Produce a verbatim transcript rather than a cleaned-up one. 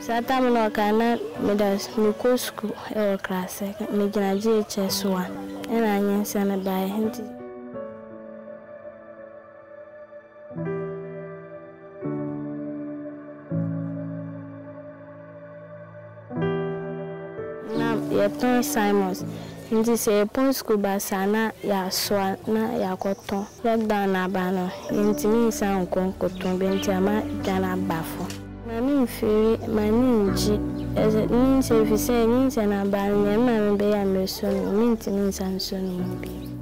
Sata no kana me da me ko school e class me gina G H S one e na nyensa na bai hinti na ye ton Simons hinti se pon school ba sana ya swa na ya koton lockdown na ba no hinti mi sa nkon koton be nti ama gana bafo Mami firi mani nji eze ni se fi se ni se na ba ni ma me be ya me so ni mi nti mi san so ni bi